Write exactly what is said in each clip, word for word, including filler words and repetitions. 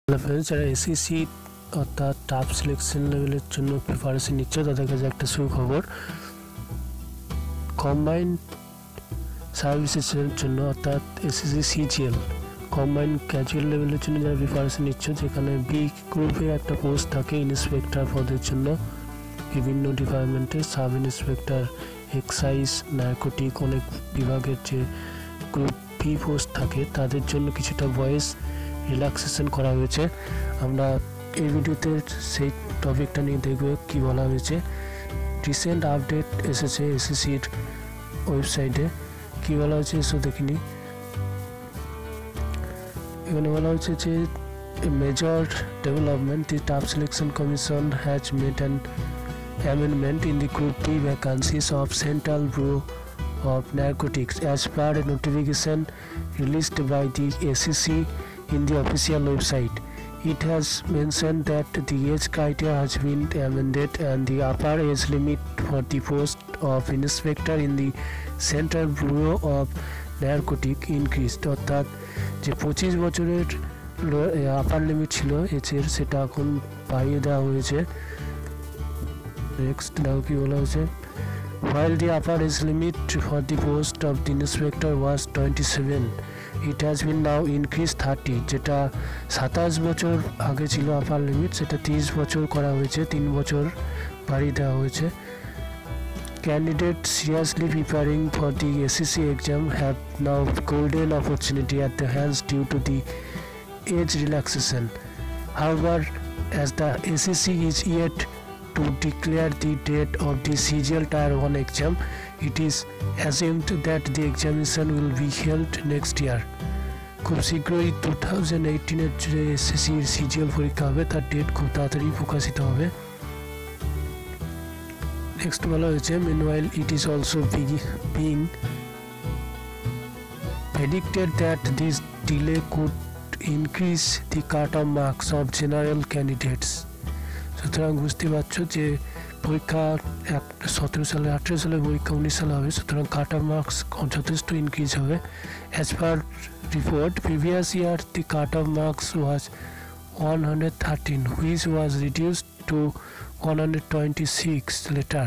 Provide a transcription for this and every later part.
Hello friends, যারা SSC অর্থাৎ staff selection লেভেলের জন্য প্রিপারেশন নিচ্ছে তাদের কাছে একটা সুখবর। কম্বাইন্ড সার্ভিসেসের জন্য অর্থাৎ এসএসসি সিজিএল কম্বাইন্ড ক্যাজুয়াল লেভেলের জন্য যারা প্রিপারেশন নিচ্ছে, যেখানে বি গ্রুপে একটা পোস্ট থাকে ইন্সপেক্টর পদের জন্য বিভিন্ন ডিপার্টমেন্টের, সাব ইন্সপেক্টর, এক্সাইজ, নার্কোটিক, অনেক বিভাগের যে গ্রুপ বি পোস্ট থাকে তাদের জন্য কিছুটা ভয়েস রিল্যাক্সেশন করা হয়েছে। আমরা এই ভিডিওতে সেই টপিকটা নিয়ে দেখব কি বলা হয়েছে। রিসেন্ট আপডেট এসেছে এসএসসির ওয়েবসাইটে। কি বলা হয়েছে এসো দেখিনি। এখানে বলা হয়েছে যে major development, the staff selection commission has made an amendment in the Group B vacancies of Central Bureau of Narcotics as per a notification released by the S S C in the official website. It has mentioned that the age criteria has been amended and the upper age limit for the post of inspector in the Central Bureau of Narcotics increased. অর্থাৎ যে পঁচিশ বছরের আপার limit ছিল এজের, সেটা এখন বাড়িয়ে দেওয়া হয়েছে। Next, now কি বলা হয়েছে, while the upper age limit for the post of the inspector was twenty-seven, it has been now increased thirty. যেটা সাতাশ বছর আগে ছিল আপার লিমিট, সেটা তিরিশ বছর করা হয়েছে, তিন বছর বাড়িয়ে দেওয়া হয়েছে। Candidates seriously preparing for the S S C exam have now golden opportunity at the hands due to the age relaxation. However, as the S S C is yet to declare the date of the C G L Tier one exam, it is assumed that the examination will be held next year. খুব শীঘ্রই two thousand এইটিনের যে এসএসসির CGL পরীক্ষা হবে তার date খুব তাড়াতাড়ি প্রকাশিত হবে। নেক্সট বলা হয়েছে, meanwhile it is also being predicted that this delay could increase the cut-off marks of general candidates. সুতরাং বুঝতে পারছো যে পরীক্ষা সতেরো সালে আঠেরো সালে পরীক্ষা উনিশ সালে হবে, সুতরাং কাট অফ মার্কস যথেষ্ট ইনক্রিজ হবে। As per report, previous year the cut off marks was one hundred thirteen which was reduced to one hundred twenty six later.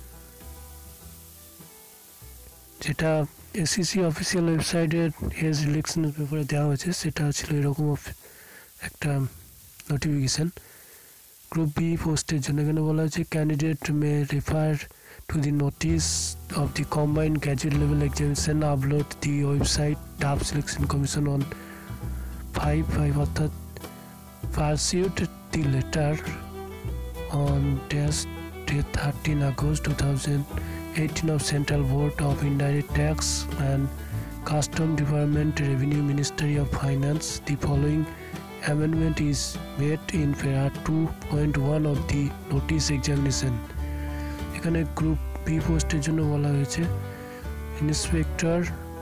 যেটা এসএসসি অফিসিয়াল ওয়েবসাইটের এজ রিলেকশনের পেপারে দেওয়া হয়েছে সেটা ছিল এরকম একটা নোটিফিকেশান। গ্রুপ বি পোস্টের জন্য এখানে বলা হয়েছে, candidate may refer to the notice of the combined graduate level examination upload the website staff selection commission on five five অর্থাৎ pursued the letter on dash date thirteen August two thousand eighteen of central board of indirect tax and custom department, revenue ministry of finance. The following amendment is made in para two point one of the notice examination. এখানে group B পোস্টের জন্য বলা হয়েছে inspector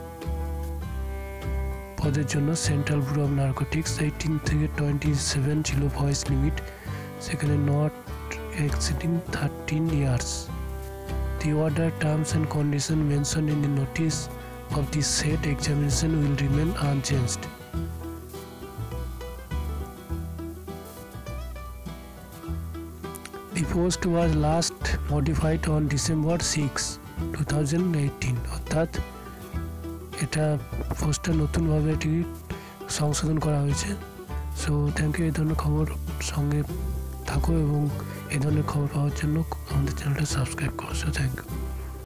পদের জন্য central bureau of narcotics eighteen থেকে twenty seven ছিল voice limit, সেখানে not exceeding thirteen years. The order, terms and conditions mentioned in the notice of the said examination will remain unchanged. The post was last modified on December sixth, twenty eighteen. অর্থাৎ এটা পোস্টটা নতুনভাবে এটি সংশোধন করা হয়েছে। So thank you. এই ধরনের খবর সঙ্গে থাকো এবং এই ধরনের খবর পাওয়ার জন্য আমাদের চ্যানেলটা সাবস্ক্রাইব করো। So thank you.